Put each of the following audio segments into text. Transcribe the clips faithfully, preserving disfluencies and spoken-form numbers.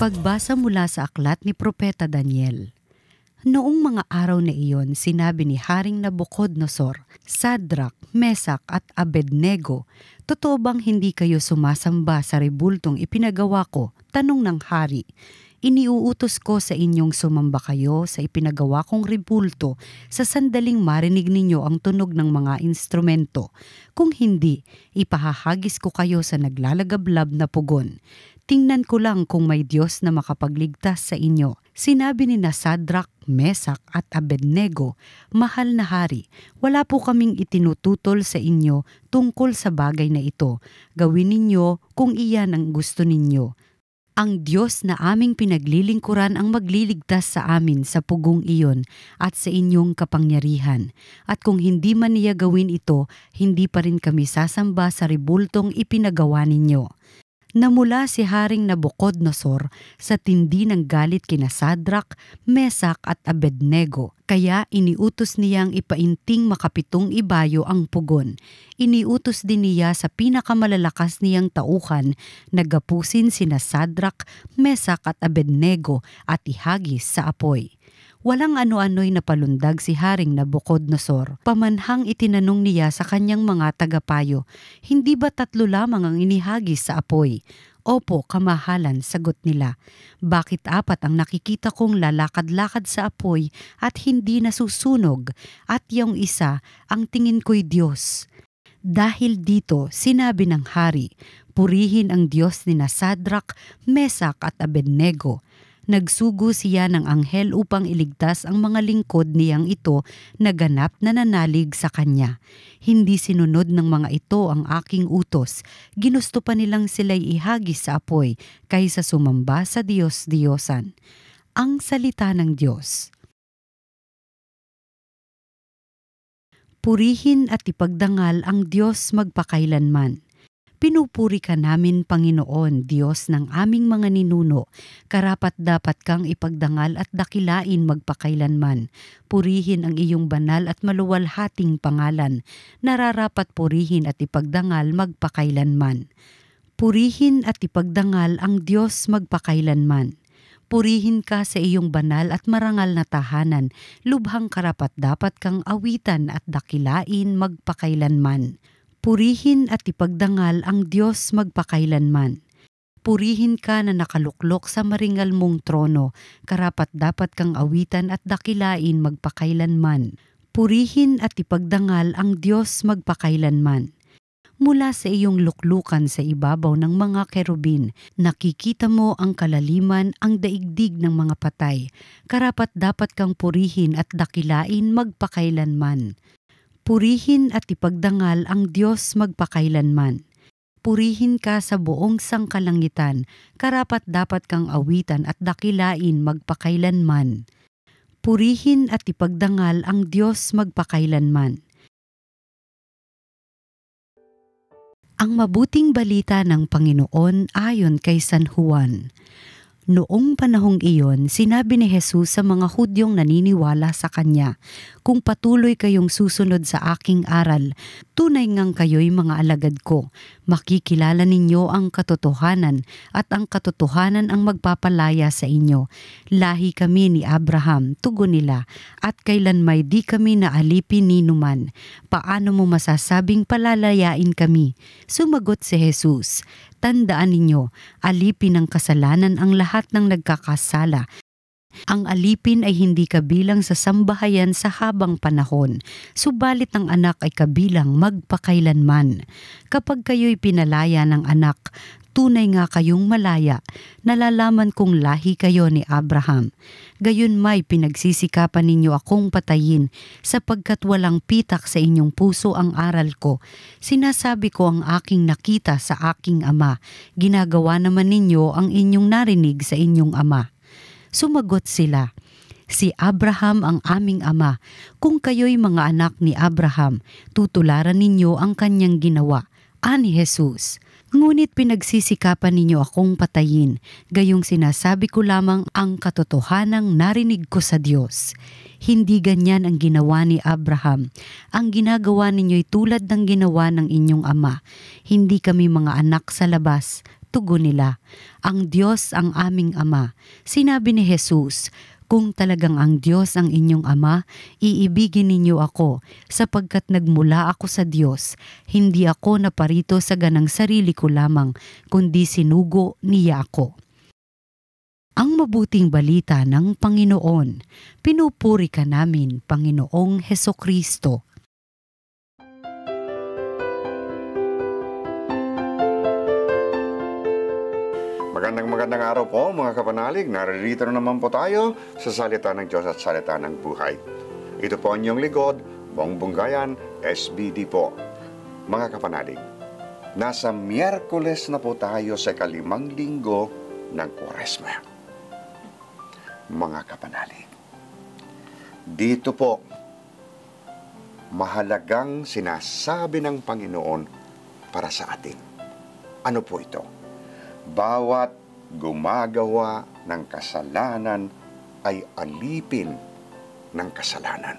Pagbasa mula sa aklat ni Propeta Daniel. Noong mga araw na iyon, sinabi ni Haring Nabucodonosor, Sadrach, Mesach at Abednego, "Totoo bang hindi kayo sumasamba sa rebultong ipinagawa ko?" Tanong ng hari. "Iniuutos ko sa inyong sumamba kayo sa ipinagawa kong rebulto sa sandaling marinig ninyo ang tunog ng mga instrumento. Kung hindi, ipahahagis ko kayo sa naglalagablab na pugon. Tingnan ko lang kung may Diyos na makapagligtas sa inyo." Sinabi ni na Sadrach, Mesach at Abednego, "Mahal na hari, wala po kaming itinututol sa inyo tungkol sa bagay na ito. Gawin ninyo kung iyan ang gusto ninyo. Ang Diyos na aming pinaglilingkuran ang magliligtas sa amin sa pugong iyon at sa inyong kapangyarihan. At kung hindi man niya gawin ito, hindi pa rin kami sasamba sa rebultong ipinagawa ninyo." Namula si Haring Nabucodonosor sa tindi ng galit kina Sadrach, Mesach at Abednego, kaya iniutos niyang ipainting makapitong ibayo ang pugon. Iniutos din niya sa pinakamalalakas niyang tauhan na gapusin sina Sadrach, Mesach at Abednego at ihagis sa apoy. Walang ano-ano'y napalundag si Haring Nabucodonosor. Pamanhang itinanong niya sa kanyang mga tagapayo, "Hindi ba tatlo lamang ang inihagis sa apoy?" "Opo, kamahalan," sagot nila. "Bakit apat ang nakikita kong lalakad-lakad sa apoy at hindi nasusunog, at yung isa ang tingin ko'y Diyos?" Dahil dito, sinabi ng hari, "Purihin ang Diyos ni na Sadrach, Mesach at Abednego." Nagsugo siya ng anghel upang iligtas ang mga lingkod niyang ito na ganap na nanalig sa kanya. "Hindi sinunod ng mga ito ang aking utos. Ginusto pa nilang sila'y ihagis sa apoy kaysa sumamba sa Diyos-Diyosan." Ang salita ng Diyos. Purihin at ipagdangal ang Diyos magpakailanman. Pinupuri ka namin, Panginoon, Diyos ng aming mga ninuno. Karapat-dapat kang ipagdangal at dakilain magpakailanman. Purihin ang iyong banal at maluwalhating pangalan. Nararapat purihin at ipagdangal magpakailanman. Purihin at ipagdangal ang Diyos magpakailanman. Purihin ka sa iyong banal at marangal na tahanan. Lubhang karapat-dapat kang awitan at dakilain magpakailanman. Purihin at ipagdangal ang Diyos magpakailanman. Purihin ka na nakaluklok sa maringal mong trono, karapat-dapat kang awitan at dakilain magpakailanman. Purihin at ipagdangal ang Diyos magpakailanman. Mula sa iyong luklukan sa ibabaw ng mga kerubin, nakikita mo ang kalaliman, ang daigdig ng mga patay. Karapat-dapat kang purihin at dakilain magpakailanman. Purihin at ipagdangal ang Diyos magpakailanman. Purihin ka sa buong sangkalangitan, karapat-dapat kang awitan at dakilain magpakailanman. Purihin at ipagdangal ang Diyos magpakailanman. Ang mabuting balita ng Panginoon ayon kay San Juan. Noong panahong iyon, sinabi ni Jesus sa mga Hudyong naniniwala sa Kanya, "Kung patuloy kayong susunod sa aking aral, tunay ngang kayo'y mga alagad ko. Makikilala ninyo ang katotohanan at ang katotohanan ang magpapalaya sa inyo. Lahi kami ni Abraham," tugon nila, "at kailanmay di kami naalipin ni numan. Paano mo masasabing palalayain kami?" Sumagot si Jesus, "Tandaan ninyo, alipin ng kasalanan ang lahat ng nagkakasala. Ang alipin ay hindi kabilang sa sambahayan sa habang panahon, subalit ang anak ay kabilang magpakailanman. Kapag kayo'y pinalaya ng anak, tunay nga kayong malaya. Nalalaman kong lahi kayo ni Abraham. Gayon may pinagsisikapan ninyo akong patayin, sapagkat walang pitak sa inyong puso ang aral ko. Sinasabi ko ang aking nakita sa aking ama. Ginagawa naman ninyo ang inyong narinig sa inyong ama." Sumagot sila, "Si Abraham ang aming ama. Kung kayo'y mga anak ni Abraham, tutularan ninyo ang kanyang ginawa." Ani Jesus, "Ngunit pinagsisikapan ninyo akong patayin, gayong sinasabi ko lamang ang katotohanang narinig ko sa Diyos. Hindi ganyan ang ginawa ni Abraham. Ang ginagawa ninyo'y tulad ng ginawa ng inyong ama. Hindi kami mga anak sa labas, tugon nila, "Ang Diyos ang aming Ama." Sinabi ni Jesus, "Kung talagang ang Diyos ang inyong Ama, iibigin ninyo ako, sapagkat nagmula ako sa Diyos. Hindi ako naparito sa ganang sarili ko lamang, kundi sinugo niya ako." Ang mabuting balita ng Panginoon. Pinupuri ka namin, Panginoong Hesukristo. Magandang magandang araw po mga kapanalig. Naririto na naman po tayo sa salita ng Diyos at salita ng buhay. Ito po ang inyong ligod, Bongbong Gayan, S B D po. Mga kapanalig, nasa Miyerkules na po tayo sa kalimang linggo ng Kwaresma. Mga kapanalig, dito po mahalagang sinasabi ng Panginoon para sa atin. Ano po ito? Bawat gumagawa ng kasalanan ay alipin ng kasalanan.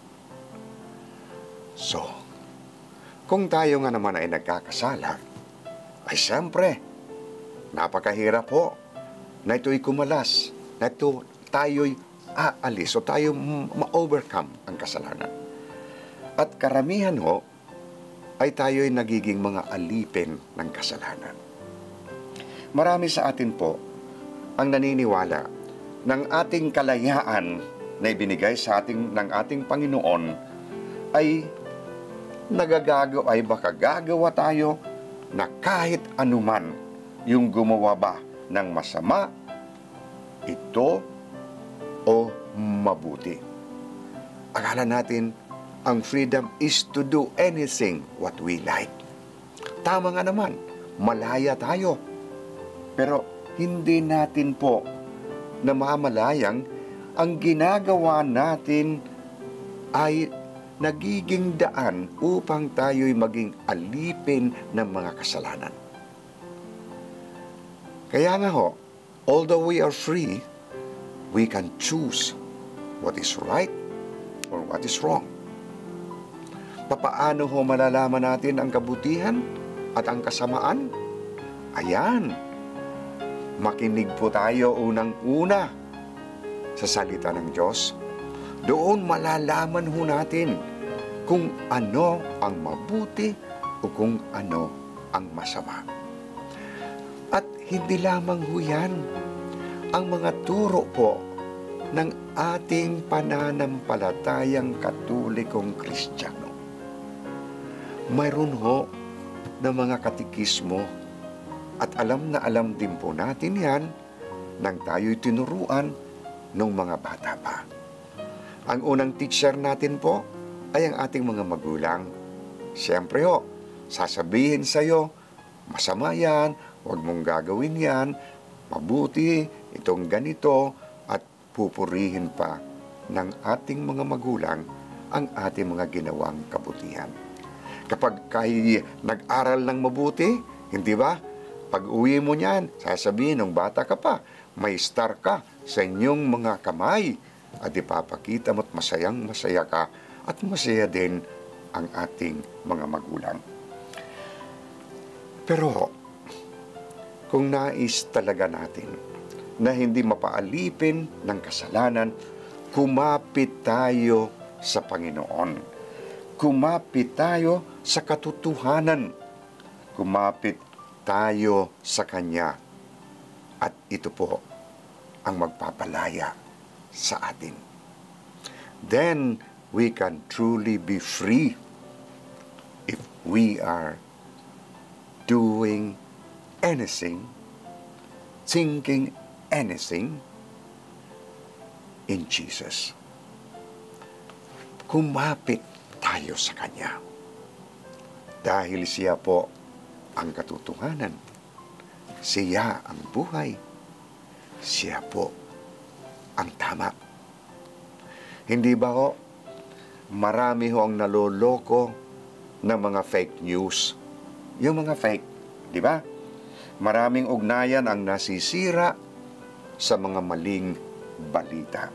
So, kung tayo nga naman ay nagkakasala, ay siyempre, napakahirap po na ito'y kumalas, na ito tayo'y aalis o tayo ma-overcome ang kasalanan. At karamihan ho, ay tayo'y nagiging mga alipin ng kasalanan. Marami sa atin po ang naniniwala ng ating kalayaan na ibinigay sa ating ng ating Panginoon ay nagagago ay baka gagawa tayo na kahit anuman yung gumawa ba ng masama, ito o mabuti. Akala natin ang freedom is to do anything what we like. Tama nga naman, malaya tayo. Pero hindi natin po namamalayang ang ginagawa natin ay nagiging daan upang tayo'y maging alipin ng mga kasalanan. Kaya nga ho, although we are free, we can choose what is right or what is wrong. Papaano ho malalaman natin ang kabutihan at ang kasamaan? Ayan, makinig po tayo unang-una sa salita ng Diyos. Doon malalaman ho natin kung ano ang mabuti o kung ano ang masama. At hindi lamang ho yan ang mga turo po ng ating pananampalatayang Katolikong Kristiyano. Mayroon ho na mga katikismo at alam na alam din po natin yan nang tayo'y tinuruan nung mga bata pa. Ang unang teacher natin po ay ang ating mga magulang. Siyempre ho, sasabihin sa'yo, masama yan, huwag mong gagawin yan, mabuti, itong ganito, at pupurihin pa ng ating mga magulang ang ating mga ginawang kabutihan. Kapag kayo nag-aral ng mabuti, hindi ba? Pag uwi mo niyan, sasabihin ng bata ka pa, may star ka sa inyong mga kamay at ipapakita mo't masayang masaya ka at masaya din ang ating mga magulang. Pero kung nais talaga natin na hindi mapaalipin ng kasalanan, kumapit tayo sa Panginoon. Kumapit tayo sa katotohanan. Kumapit tayo sa Kanya. At ito po ang magpapalaya sa atin. Then we can truly be free if we are doing anything, thinking anything in Jesus. Kumapit tayo sa Kanya. Dahil siya po ang katotohanan. Siya ang buhay. Siya po ang tama. Hindi ba ho, marami ho ang naloloko ng mga fake news. Yung mga fake, di ba? Maraming ugnayan ang nasisira sa mga maling balita.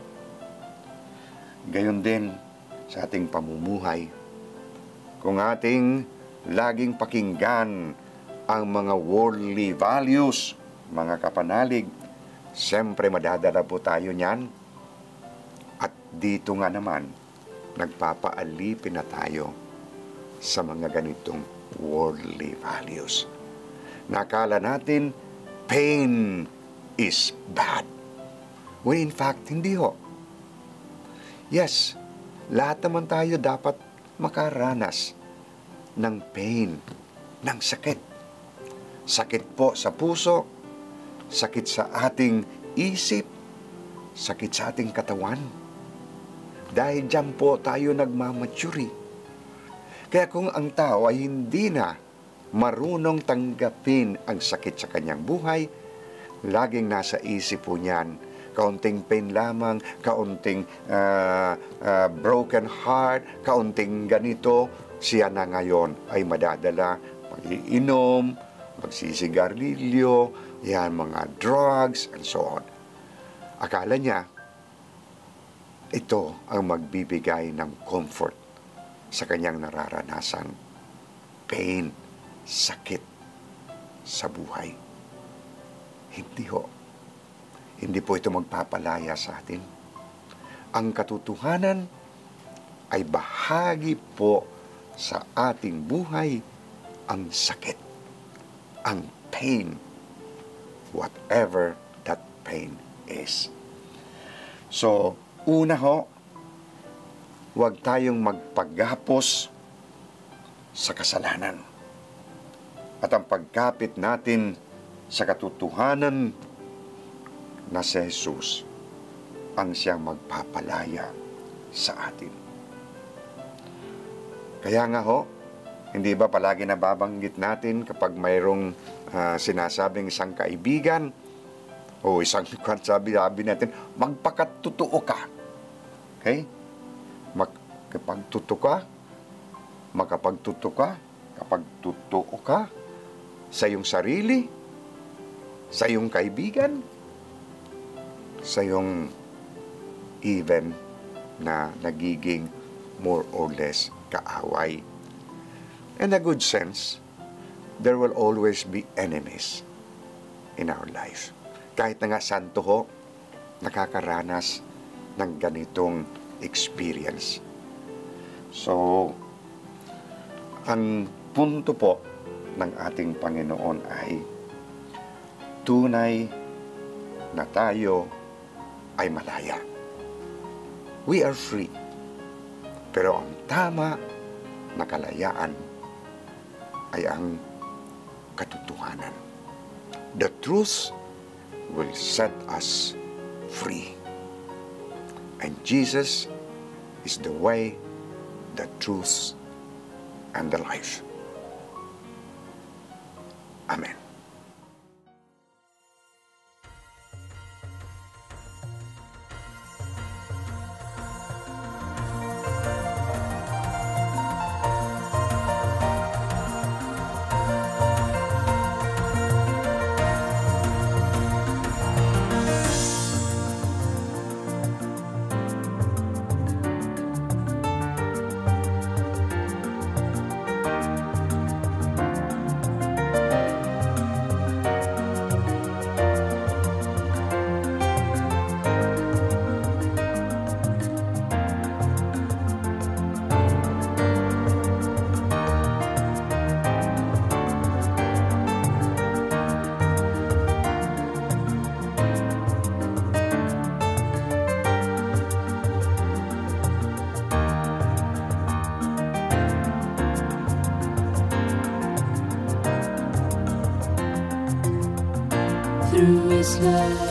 Gayon din sa ating pamumuhay. Kung ating laging pakinggan ang mga worldly values, mga kapanalig, siyempre madadala po tayo niyan. At dito nga naman, nagpapaalipin na tayo sa mga ganitong worldly values. Nakala natin, pain is bad. When in fact, hindi ho. Yes, lahat naman tayo dapat makaranas ng pain, ng sakit. Sakit po sa puso, sakit sa ating isip, sakit sa ating katawan. Dahil dyan po tayo nagmamature. Kaya kung ang tao ay hindi na marunong tanggapin ang sakit sa kanyang buhay, laging nasa isip po niyan, kaunting pain lamang, kaunting uh, uh, broken heart, kaunting ganito, siya na ngayon ay madadala, mag-iinom, magsisigarilyo, yan mga drugs, and so on. Akala niya, ito ang magbibigay ng comfort sa kanyang nararanasang pain, sakit sa buhay. Hindi ho. Hindi po ito magpapalaya sa atin. Ang katotohanan ay bahagi po sa ating buhay ang sakit, ang pain, whatever that pain is. So, una ho, huwag tayong magpagapos sa kasalanan. At ang pagkapit natin sa katotohanan na si Jesus ang siyang magpapalaya sa atin. Kaya nga ho, hindi ba palagi nababanggit natin kapag mayroong uh, sinasabing isang kaibigan o isang sabi, sabi natin, magpakatotoo ka. Okay? Magkapagtotoo ka, magkapagtotoo ka, kapag totoo ka sa iyong sarili, sa iyong kaibigan, sa iyong even na nagiging more or less kaaway. In a good sense, there will always be enemies in our life. Kahit na nga santo ho, nakakaranas ng ganitong experience. So, ang punto po ng ating Panginoon ay tunay na tayo ay malaya. We are free. Pero ang tama na kalayaan ay ang katotohanan. The truth will set us free. And Jesus is the way, the truth, and the life. Amen. Through His love.